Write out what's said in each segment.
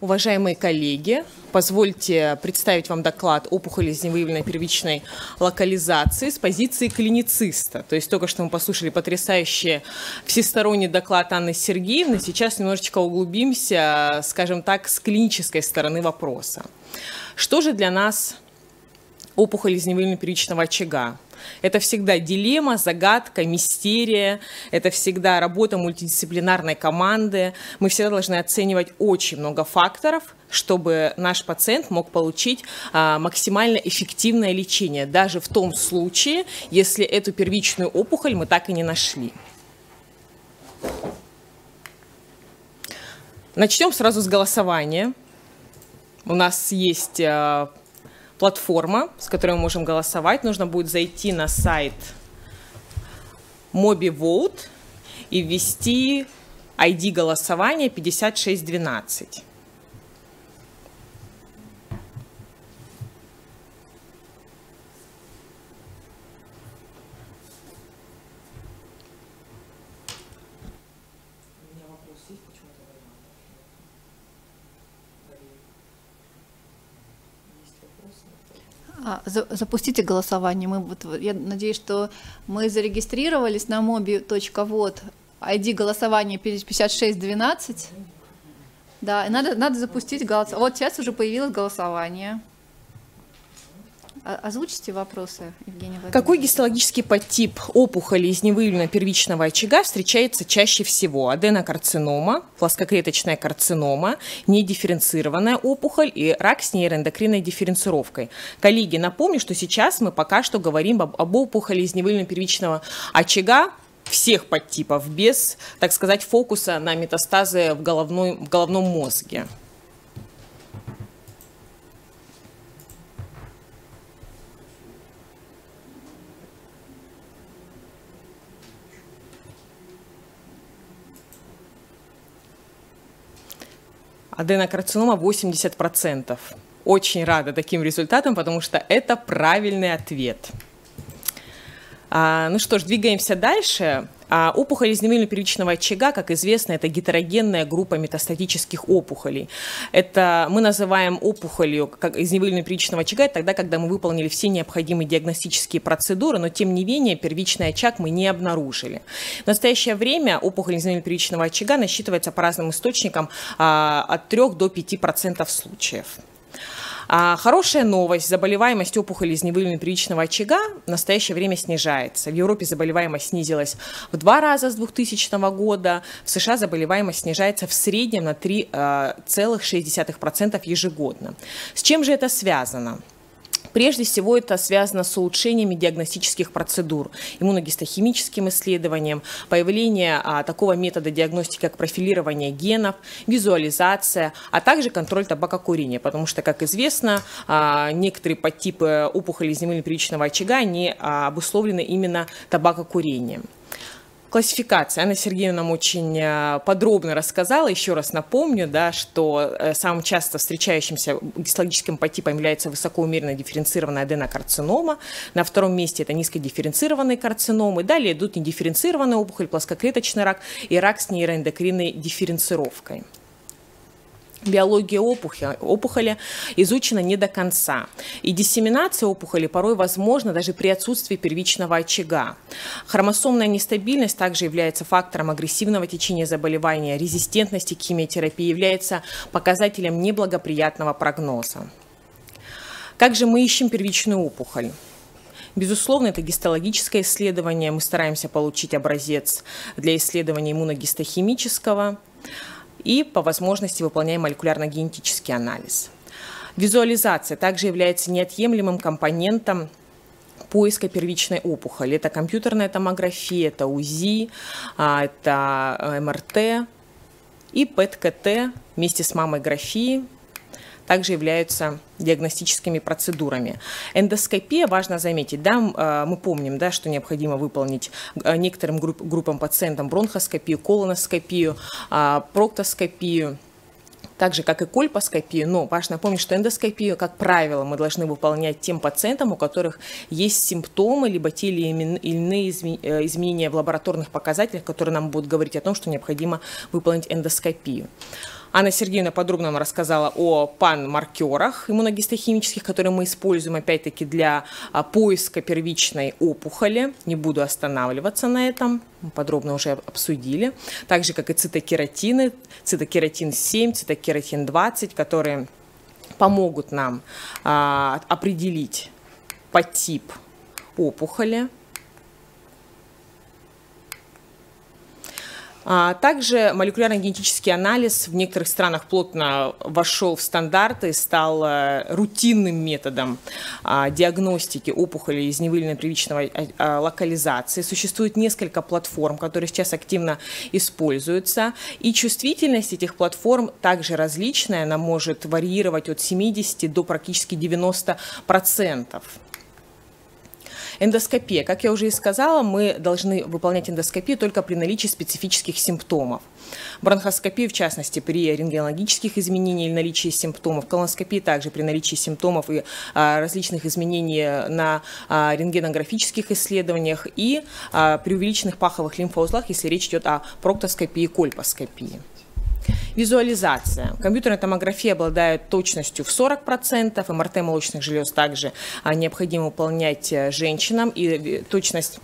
Уважаемые коллеги, позвольте представить вам доклад «Опухоли с невыявленной первичной локализации» с позиции клинициста. То есть только что мы послушали потрясающий всесторонний доклад Анны Сергеевны. Сейчас немножечко углубимся, скажем так, с клинической стороны вопроса. Что же для нас опухоль из невыявленного первичного очага? Это всегда дилемма, загадка, мистерия, это всегда работа мультидисциплинарной команды. Мы всегда должны оценивать очень много факторов, чтобы наш пациент мог получить максимально эффективное лечение, даже в том случае, если эту первичную опухоль мы так и не нашли. Начнем сразу с голосования. У нас есть платформа, с которой мы можем голосовать. Нужно будет зайти на сайт MobiVote и ввести ID голосования 5612. Запустите голосование. Я надеюсь, что мы зарегистрировались на mobi.vote, ID голосования 5612. Да, надо запустить голосование. Вот сейчас уже появилось голосование. Озвучите вопросы, Евгения Владимировна. Какой гистологический подтип опухоли из невыявленного первичного очага встречается чаще всего? Аденокарцинома, плоскоклеточная карцинома, недифференцированная опухоль и рак с нейроэндокринной дифференцировкой. Коллеги, напомню, что сейчас мы пока что говорим об опухоли из невыявленного первичного очага всех подтипов, без, так сказать, фокуса на метастазы в головном мозге. Аденокарцинома 80%. Очень рада таким результатам, потому что это правильный ответ. Ну что ж, двигаемся дальше. Опухоль из невыявленного первичного очага, как известно, это гетерогенная группа метастатических опухолей. Это мы называем опухолью из невыявленного первичного очага тогда, когда мы выполнили все необходимые диагностические процедуры, но тем не менее первичный очаг мы не обнаружили. В настоящее время опухоль из невыявленного первичного очага насчитывается по разным источникам от 3 до 5% случаев. Хорошая новость. Заболеваемость опухоли из невыявленного первичного очага в настоящее время снижается. В Европе заболеваемость снизилась в 2 раза с 2000 года. В США заболеваемость снижается в среднем на 3,6% ежегодно. С чем же это связано? Прежде всего, это связано с улучшениями диагностических процедур, иммуногистохимическим исследованием, появление такого метода диагностики, как профилирование генов, визуализация, а также контроль табакокурения, потому что, как известно, некоторые подтипы опухоли из невыявленного первичного очага не обусловлены именно табакокурением. Классификация. Анна Сергеевна нам очень подробно рассказала. Еще раз напомню, да, что самым часто встречающимся гистологическим подтипом является высокоумеренно дифференцированная аденокарцинома. На втором месте это низкодифференцированные карциномы. Далее идут недифференцированная опухоль, плоскоклеточный рак и рак с нейроэндокринной дифференцировкой. Биология опухоли изучена не до конца, и диссеминация опухоли порой возможна даже при отсутствии первичного очага. Хромосомная нестабильность также является фактором агрессивного течения заболевания, резистентности к химиотерапии, является показателем неблагоприятного прогноза. Как же мы ищем первичную опухоль? Безусловно, это гистологическое исследование. Мы стараемся получить образец для исследования иммуногистохимического. И по возможности выполняем молекулярно-генетический анализ. Визуализация также является неотъемлемым компонентом поиска первичной опухоли. Это компьютерная томография, это УЗИ, это МРТ и ПЭТ-КТ вместе с маммографией также являются диагностическими процедурами. Эндоскопия, важно заметить, да, мы помним, да, что необходимо выполнить некоторым группам пациентам бронхоскопию, колоноскопию, проктоскопию, так же, как и кольпоскопию, но важно помнить, что эндоскопию, как правило, мы должны выполнять тем пациентам, у которых есть симптомы, либо те или иные изменения в лабораторных показателях, которые нам будут говорить о том, что необходимо выполнить эндоскопию. Анна Сергеевна подробно нам рассказала о пан-маркерах иммуногистохимических, которые мы используем, опять-таки, для поиска первичной опухоли. Не буду останавливаться на этом, мы подробно уже обсудили. Так же, как и цитокератины, цитокератин-7, цитокератин-20, которые помогут нам определить подтип опухоли. Также молекулярно-генетический анализ в некоторых странах плотно вошел в стандарты и стал рутинным методом диагностики опухоли из невыявленной первичной локализации. Существует несколько платформ, которые сейчас активно используются. И чувствительность этих платформ также различная, она может варьировать от 70 до практически 90%. Эндоскопия. Как я уже и сказала, мы должны выполнять эндоскопию только при наличии специфических симптомов. Бронхоскопия, в частности, при рентгенологических изменениях или наличии симптомов. Колоноскопия также при наличии симптомов и различных изменений на рентгенографических исследованиях и при увеличенных паховых лимфоузлах, если речь идет о проктоскопии и кольпоскопии. Визуализация. Компьютерная томография обладает точностью в 40%, МРТ молочных желез также необходимо выполнять женщинам, и точность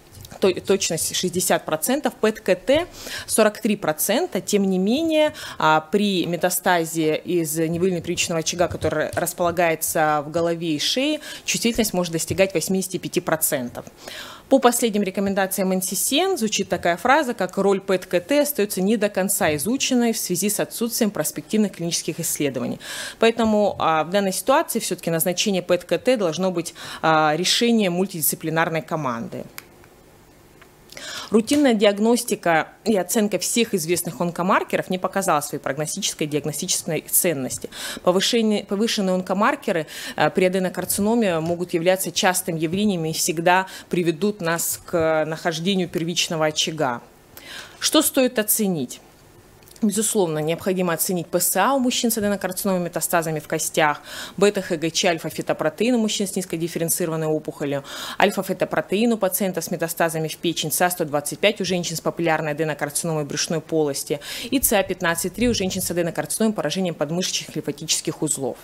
60%, ПЭТ-КТ 43%. Тем не менее, при метастазе из невыявленного первичного очага, который располагается в голове и шее, чувствительность может достигать 85%. По последним рекомендациям НССН звучит такая фраза, как роль ПЭТ-КТ остается не до конца изученной в связи с отсутствием перспективных клинических исследований. Поэтому в данной ситуации все-таки назначение ПЭТ-КТ должно быть решением мультидисциплинарной команды. Рутинная диагностика и оценка всех известных онкомаркеров не показала своей прогностической и диагностической ценности. Повышенные онкомаркеры при аденокарциноме могут являться частым явлением и всегда приведут нас к нахождению первичного очага. Что стоит оценить? Безусловно, необходимо оценить ПСА у мужчин с аденокарциномой, метастазами в костях, бета-ХГЧ, альфа-фетопротеин у мужчин с низкодифференцированной опухолью, альфа-фетопротеин у пациентов с метастазами в печень, ЦА-125 у женщин с папиллярной аденокарциномой брюшной полости и ЦА-15-3 у женщин с аденокарциномой, поражением подмышечных лимфатических узлов.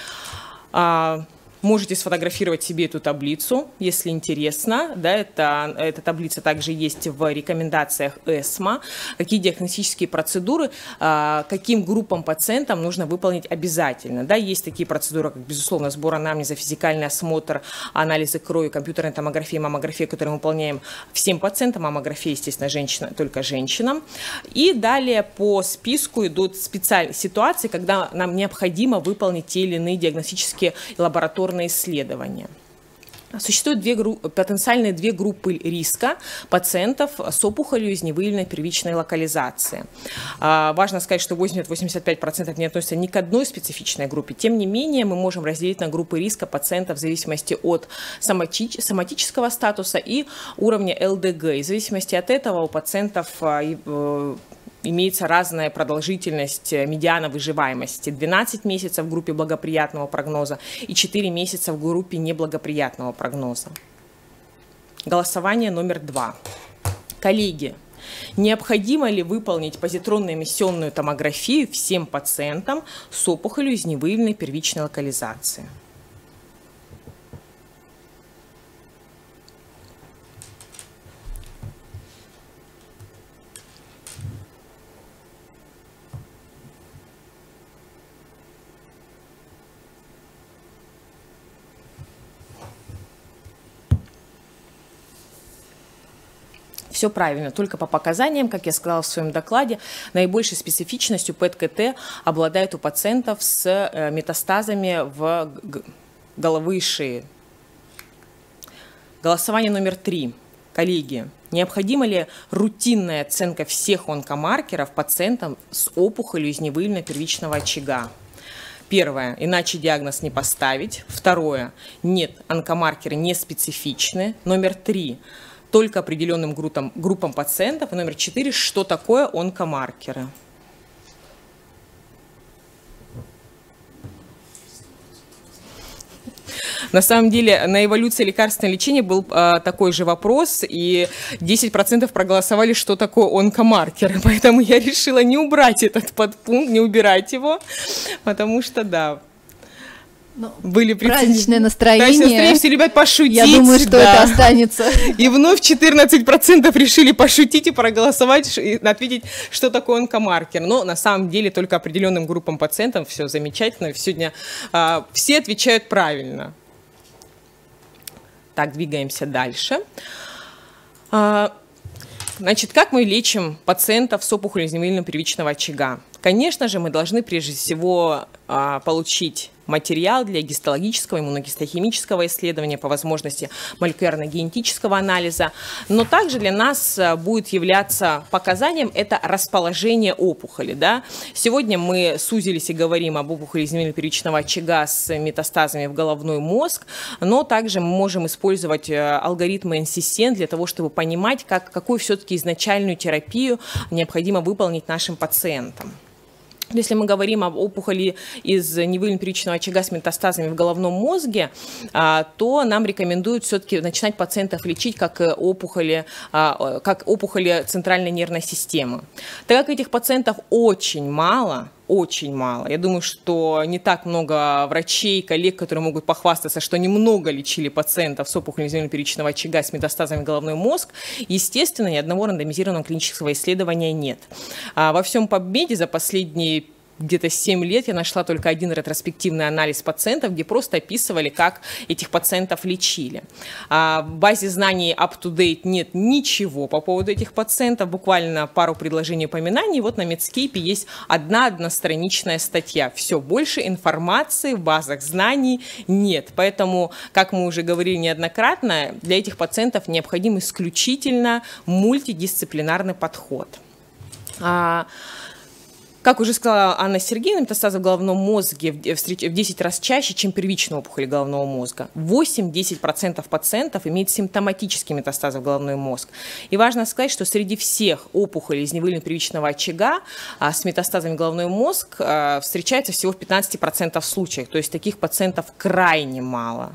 Можете сфотографировать себе эту таблицу, если интересно. Да, эта таблица также есть в рекомендациях ЭСМО. Какие диагностические процедуры, каким группам пациентам нужно выполнить обязательно. Да, есть такие процедуры, как, безусловно, сбор анамнеза, физикальный осмотр, анализы крови, компьютерная томография, маммография, которые мы выполняем всем пациентам. Маммография, естественно, только женщинам. И далее по списку идут специальные ситуации, когда нам необходимо выполнить те или иные диагностические и лабораторные исследования. Существуют потенциальные две группы риска пациентов с опухолью из невыявленной первичной локализации. Важно сказать, что 80-85% не относятся ни к одной специфичной группе. Тем не менее, мы можем разделить на группы риска пациентов в зависимости от соматического статуса и уровня ЛДГ. И в зависимости от этого у пациентов имеется разная продолжительность медиана выживаемости. 12 месяцев в группе благоприятного прогноза и 4 месяца в группе неблагоприятного прогноза. Голосование номер 2. Коллеги, необходимо ли выполнить позитронно-эмиссионную томографию всем пациентам с опухолью из невыявленной первичной локализации? Все правильно, только по показаниям, как я сказала в своем докладе, наибольшей специфичностью ПЭТ-КТ обладает у пациентов с метастазами в головы и шеи. Голосование номер 3. Коллеги, необходима ли рутинная оценка всех онкомаркеров пациентам с опухолью из невыявленного первичного очага? Первое, иначе диагноз не поставить. Второе, нет, онкомаркеры не специфичны. Номер 3, только определенным группам пациентов. И номер 4, что такое онкомаркеры? На самом деле на эволюции лекарственного лечения был такой же вопрос, и 10% проголосовали, что такое онкомаркеры. Поэтому я решила не убрать этот подпункт, не убирать его, потому что, да, были праздничное настроение. Все любят пошутить. Я думаю, что это останется. И вновь 14% решили пошутить и проголосовать, и ответить, что такое онкомаркер. Но на самом деле только определенным группам пациентов все замечательно. Сегодня все отвечают правильно. Так, двигаемся дальше. Значит, как мы лечим пациентов с опухолью изъявления первичного очага? Конечно же, мы должны прежде всего получить материал для гистологического, иммуногистохимического исследования, по возможности молекулярно-генетического анализа, но также для нас будет являться показанием это расположение опухоли. Да? Сегодня мы сузились и говорим об опухоли изъявления первичного очага с метастазами в головной мозг, но также мы можем использовать алгоритмы NCCN для того, чтобы понимать, какую все-таки изначальную терапию необходимо выполнить нашим пациентам. Если мы говорим об опухоли из невыявленного первичного очага с метастазами в головном мозге, то нам рекомендуют все-таки начинать пациентов лечить как опухоли центральной нервной системы. Так как этих пациентов очень мало, я думаю, что не так много врачей, коллег, которые могут похвастаться, что немного лечили пациентов с опухолью изъявления первичного очага с метастазами в головной мозг. Естественно, ни одного рандомизированного клинического исследования нет. Во всем PubMed за последние где-то 7 лет я нашла только один ретроспективный анализ пациентов, где просто описывали, как этих пациентов лечили. В базе знаний up-to-date нет ничего по поводу этих пациентов, буквально пару предложений упоминаний. Вот на Medscape есть одностраничная статья. Все, больше информации в базах знаний нет. Поэтому, как мы уже говорили неоднократно, для этих пациентов необходим исключительно мультидисциплинарный подход. Как уже сказала Анна Сергеевна, метастазы в головном мозге в 10 раз чаще, чем первичная опухоль головного мозга. 8-10% пациентов имеют симптоматические метастазы в головной мозг. И важно сказать, что среди всех опухолей из невыявленного первичного очага с метастазами в головной мозг встречается всего в 15% случаев. То есть таких пациентов крайне мало.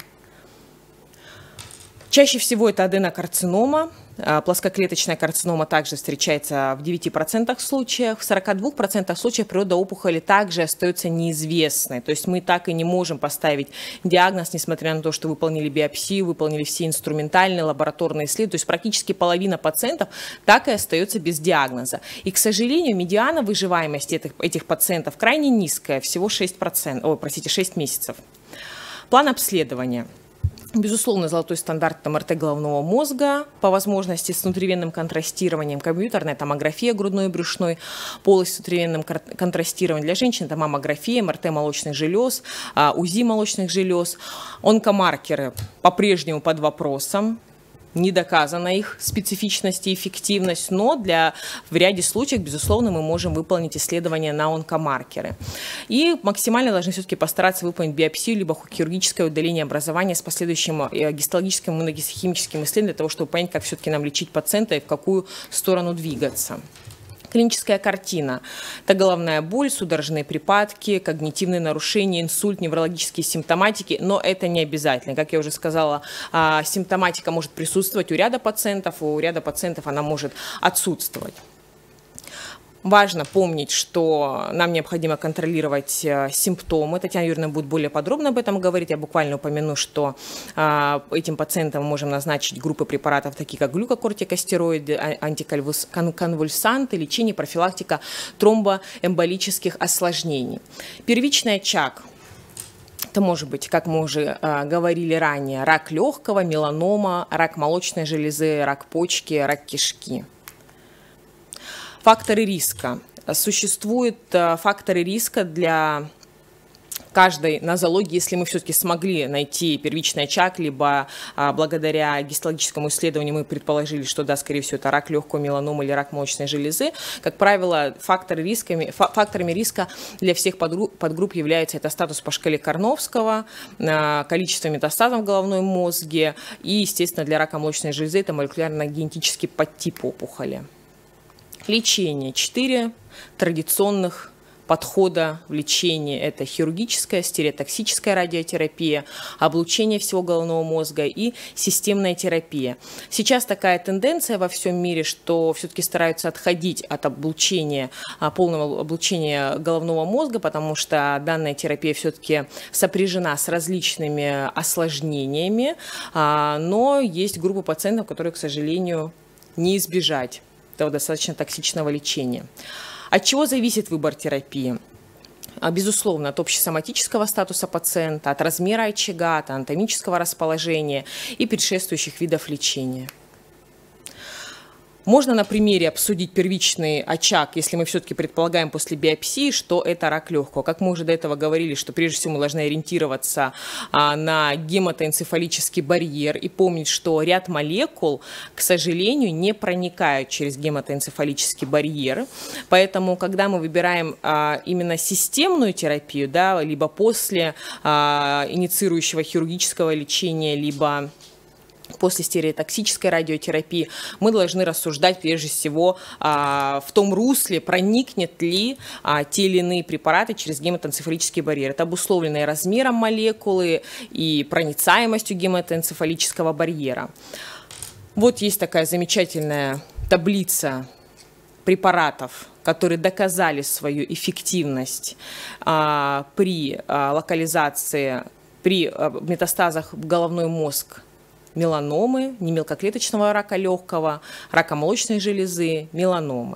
Чаще всего это аденокарцинома. Плоскоклеточная карцинома также встречается в 9% случаев. В 42% случаев природа опухоли также остается неизвестной. То есть мы так и не можем поставить диагноз, несмотря на то, что выполнили биопсию, выполнили все инструментальные лабораторные исследования. То есть практически половина пациентов так и остается без диагноза. И, к сожалению, медиана выживаемости этих пациентов крайне низкая, всего 6 месяцев. План обследования. Безусловно, золотой стандарт – это МРТ головного мозга, по возможности с внутривенным контрастированием, компьютерная томография грудной и брюшной полости с внутривенным контрастированием. Для женщин это маммография, МРТ молочных желез, УЗИ молочных желез. Онкомаркеры по-прежнему под вопросом. Не доказана их специфичность и эффективность, но в ряде случаев, безусловно, мы можем выполнить исследования на онкомаркеры. И максимально должны все-таки постараться выполнить биопсию, либо хирургическое удаление образования с последующим гистологическим и иммуногистохимическим исследованием для того, чтобы понять, как все-таки нам лечить пациента и в какую сторону двигаться. Клиническая картина – это головная боль, судорожные припадки, когнитивные нарушения, инсульт, неврологические симптоматики, но это не обязательно. Как я уже сказала, симптоматика может присутствовать у ряда пациентов она может отсутствовать. Важно помнить, что нам необходимо контролировать симптомы. Татьяна Юрьевна будет более подробно об этом говорить. Я буквально упомяну, что этим пациентам мы можем назначить группы препаратов, такие как глюкокортикостероиды, антиконвульсанты, лечение, профилактика тромбоэмболических осложнений. Первичный очаг. Это может быть, как мы уже говорили ранее, рак легкого, меланома, рак молочной железы, рак почки, рак кишки. Факторы риска. Существуют факторы риска для каждой нозологии, если мы все-таки смогли найти первичный очаг, либо благодаря гистологическому исследованию мы предположили, что да, скорее всего, это рак легкого, меланома или рак молочной железы. Как правило, факторами риска для всех подгрупп является это статус по шкале Карновского, количество метастазов в головном мозге и, естественно, для рака молочной железы это молекулярно-генетический подтип опухоли. Лечение. 4 традиционных подхода в лечении. Это хирургическая, стереотоксическая радиотерапия, облучение всего головного мозга и системная терапия. Сейчас такая тенденция во всем мире, что все-таки стараются отходить от облучения, полного облучения головного мозга, потому что данная терапия все-таки сопряжена с различными осложнениями, но есть группа пациентов, которые, к сожалению, не избежать этого достаточно токсичного лечения. От чего зависит выбор терапии? Безусловно, от общесоматического статуса пациента, от размера очага, от анатомического расположения и предшествующих видов лечения. Можно на примере обсудить первичный очаг, если мы все-таки предполагаем после биопсии, что это рак легкого. Как мы уже до этого говорили, что прежде всего мы должны ориентироваться на гематоэнцефалический барьер и помнить, что ряд молекул, к сожалению, не проникают через гематоэнцефалический барьер. Поэтому, когда мы выбираем именно системную терапию, да, либо после инициирующего хирургического лечения, либо после стереотоксической радиотерапии, мы должны рассуждать прежде всего в том русле, проникнет ли те или иные препараты через гематоэнцефалический барьер. Это обусловлено и размером молекулы, и проницаемостью гематоэнцефалического барьера. Вот есть такая замечательная таблица препаратов, которые доказали свою эффективность при локализации, при метастазах в головной мозг меланомы, немелкоклеточного рака легкого, рака молочной железы, меланомы.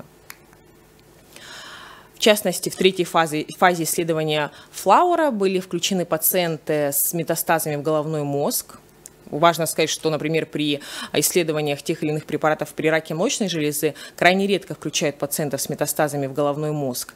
В частности, в третьей фазе исследования Флауэра были включены пациенты с метастазами в головной мозг. Важно сказать, что, например, при исследованиях тех или иных препаратов при раке молочной железы крайне редко включают пациентов с метастазами в головной мозг.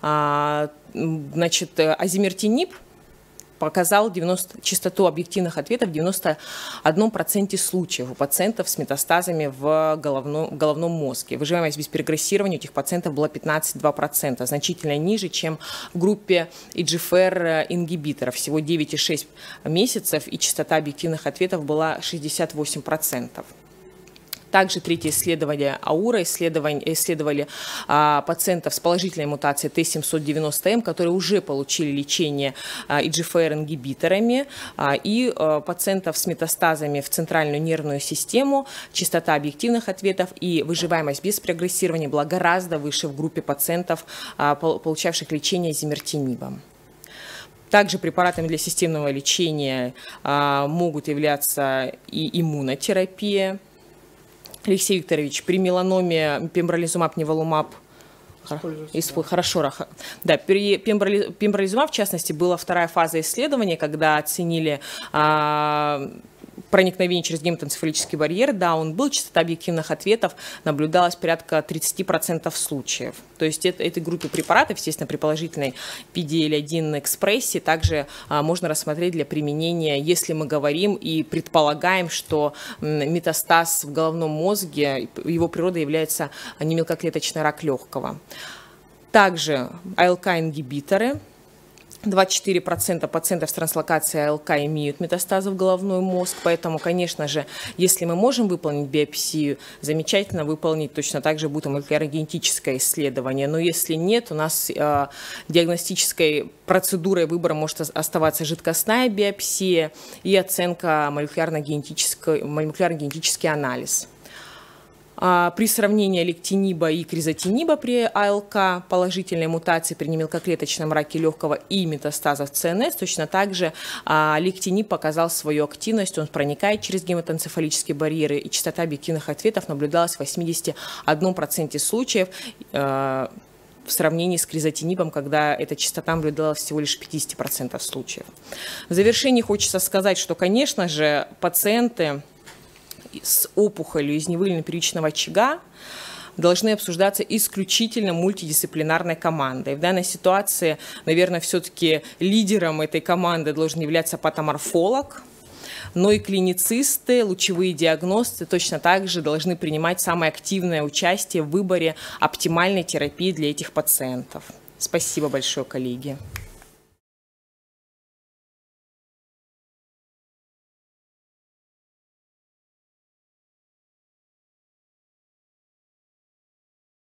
Значит, азимертинип показал частоту объективных ответов в 91% случаев у пациентов с метастазами в головном мозге. Выживаемость без перегрессирования у этих пациентов была 15,2%, значительно ниже, чем в группе EGFR-ингибиторов, всего 9,6 месяцев, и частота объективных ответов была 68%. Также третье исследование АУРА исследовали пациентов с положительной мутацией Т790М, которые уже получили лечение EGFR-ингибиторами, и пациентов с метастазами в центральную нервную систему. Частота объективных ответов и выживаемость без прогрессирования была гораздо выше в группе пациентов, получавших лечение азимертинибом. Также препаратами для системного лечения могут являться и иммунотерапия. Алексей Викторович, при меланоме пембролизумаб, неволумаб, хорошо, да, при пембролизумаб, в частности, была вторая фаза исследования, когда оценили проникновение через гематоэнцефалический барьер, да, он был, частота объективных ответов наблюдалась порядка 30% случаев. То есть этой группе препаратов, естественно, при положительной PDL1 экспрессии также можно рассмотреть для применения, если мы говорим и предполагаем, что метастаз в головном мозге, его природой является немелкоклеточный рак легкого. Также АЛК-ингибиторы. 24% пациентов с транслокацией АЛК имеют метастазы в головной мозг, поэтому, конечно же, если мы можем выполнить биопсию, замечательно выполнить, точно так же будет молекулярно-генетическое исследование, но если нет, у нас диагностической процедурой выбора может оставаться жидкостная биопсия и оценка молекулярно-генетический анализ. При сравнении лектиниба и кризотиниба при АЛК, положительной мутации при немелкоклеточном раке легкого и метастазах ЦНС, точно так же лектиниб показал свою активность, он проникает через гематоэнцефалические барьеры, и частота объективных ответов наблюдалась в 81% случаев, в сравнении с кризотинибом, когда эта частота наблюдалась всего лишь в 50% случаев. В завершении хочется сказать, что, конечно же, пациенты с опухолью из невыявленного первичного очага должны обсуждаться исключительно мультидисциплинарной командой. В данной ситуации, наверное, все-таки лидером этой команды должен являться патоморфолог, но и клиницисты, лучевые диагносты точно так же должны принимать самое активное участие в выборе оптимальной терапии для этих пациентов. Спасибо большое, коллеги.